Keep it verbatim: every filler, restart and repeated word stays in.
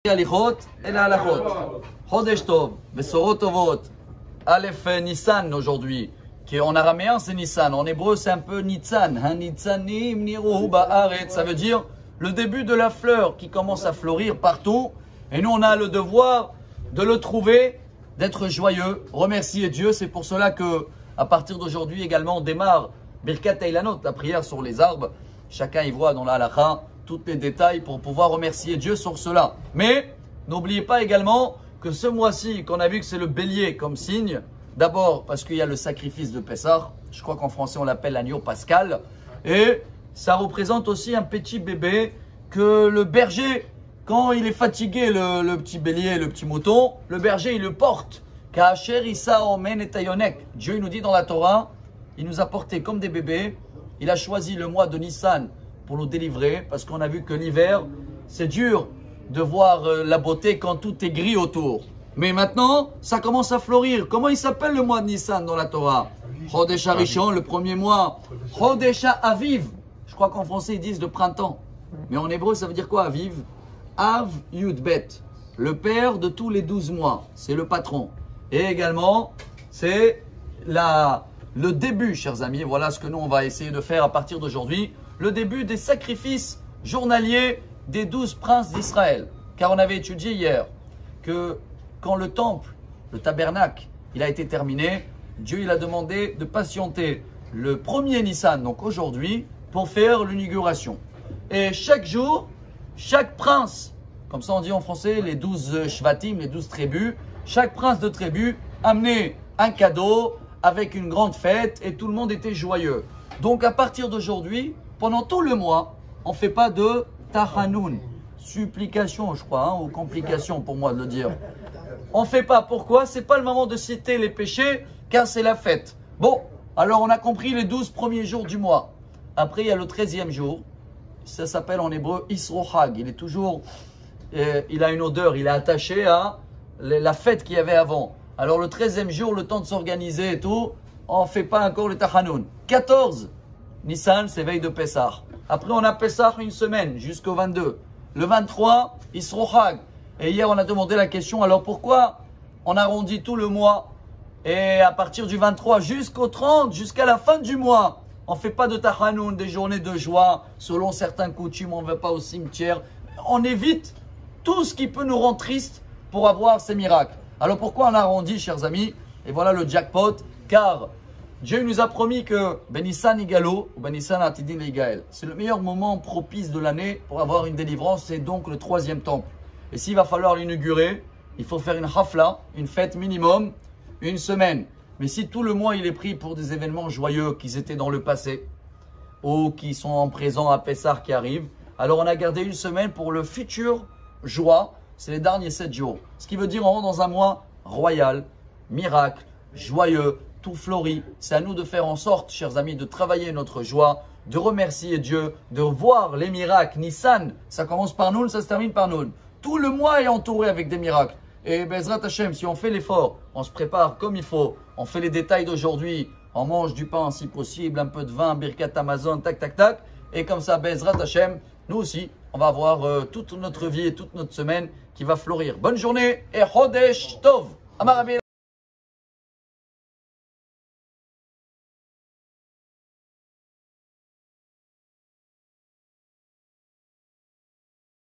הליכות אלא הלכות. חודש טוב, בשורות טובות. Aleph Nissan aujourd'hui, qui en araméen c'est Nissan, en hébreu c'est un peu Nitzan. Hein, Nitzanim niruhu ba'aret, ça veut dire le début de la fleur qui commence à fleurir partout. Et nous on a le devoir de le trouver, d'être joyeux, remercier Dieu. C'est pour cela que à partir d'aujourd'hui également on démarre Birkat Eilanot, la prière sur les arbres. Chacun y voit dans la halakha tous les détails pour pouvoir remercier Dieu sur cela. Mais n'oubliez pas également que ce mois-ci, qu'on a vu que c'est le bélier comme signe, d'abord parce qu'il y a le sacrifice de Pessah, je crois qu'en français on l'appelle l'agneau pascal, et ça représente aussi un petit bébé que le berger, quand il est fatigué, le, le petit bélier, le petit mouton, le berger il le porte. Ka'asher Issa Omen et Tayonek. Dieu il nous dit dans la Torah, il nous a portés comme des bébés, il a choisi le mois de Nissan pour nous délivrer, parce qu'on a vu que l'hiver, c'est dur de voir la beauté quand tout est gris autour. Mais maintenant, ça commence à fleurir. Comment il s'appelle le mois de Nissan dans la Torah? Chodesh Harishon, le premier mois. Chodesh Aviv. Je crois qu'en français, ils disent le printemps. Mais en hébreu, ça veut dire quoi, Aviv? Av Yudbet. Le père de tous les douze mois. C'est le patron. Et également, c'est la, le début, chers amis. Voilà ce que nous, on va essayer de faire à partir d'aujourd'hui. Le début des sacrifices journaliers des douze princes d'Israël. Car on avait étudié hier que quand le temple, le tabernacle, il a été terminé, Dieu il a demandé de patienter le premier Nissan, donc aujourd'hui, pour faire l'inauguration. Et chaque jour, chaque prince, comme ça on dit en français, les douze shvatim, les douze tribus, chaque prince de tribu amenait un cadeau avec une grande fête et tout le monde était joyeux. Donc à partir d'aujourd'hui, pendant tout le mois, on ne fait pas de Tahanoun, supplication je crois, hein, ou complication pour moi de le dire. On ne fait pas, pourquoi? C'est pas le moment de citer les péchés, car c'est la fête. Bon, alors on a compris les douze premiers jours du mois. Après il y a le treizième jour, ça s'appelle en hébreu Isrohag. Il est toujours, euh, il a une odeur, il est attaché à la fête qu'il y avait avant. Alors le treizième jour, le temps de s'organiser et tout, on ne fait pas encore le Tahanoun. quatorze, Nissan, c'est veille de Pessah. Après, on a Pessah une semaine, jusqu'au vingt-deux. Le vingt-trois, Isrohag. Et hier, on a demandé la question, alors pourquoi on arrondit tout le mois? Et à partir du vingt-trois jusqu'au trente, jusqu'à la fin du mois, on ne fait pas de Tahanoun, des journées de joie. Selon certains coutumes, on ne va pas au cimetière. On évite tout ce qui peut nous rendre tristes pour avoir ces miracles. Alors pourquoi on arrondit, chers amis? Et voilà le jackpot, car Dieu nous a promis que Benissan Igalo, ou Benissan Atidin Igael, c'est le meilleur moment propice de l'année pour avoir une délivrance, c'est donc le troisième temple. Et s'il va falloir l'inaugurer, il faut faire une hafla, une fête minimum, une semaine. Mais si tout le mois il est pris pour des événements joyeux qui étaient dans le passé, ou qui sont en présent à Pessah qui arrive, alors on a gardé une semaine pour le futur joie, c'est les derniers sept jours. Ce qui veut dire on rentre dans un mois royal, miracle, joyeux, tout fleuri. C'est à nous de faire en sorte, chers amis, de travailler notre joie, de remercier Dieu, de voir les miracles. Nissan, ça commence par Noun, ça se termine par Noun. Tout le mois est entouré avec des miracles. Et Bezrat Hashem, si on fait l'effort, on se prépare comme il faut, on fait les détails d'aujourd'hui, on mange du pain si possible, un peu de vin, Birkat Amazon, tac, tac, tac. Et comme ça, Bezrat Hashem, nous aussi, on va avoir euh, toute notre vie et toute notre semaine qui va fleurir. Bonne journée et Chodesh Tov. Amar Rabbi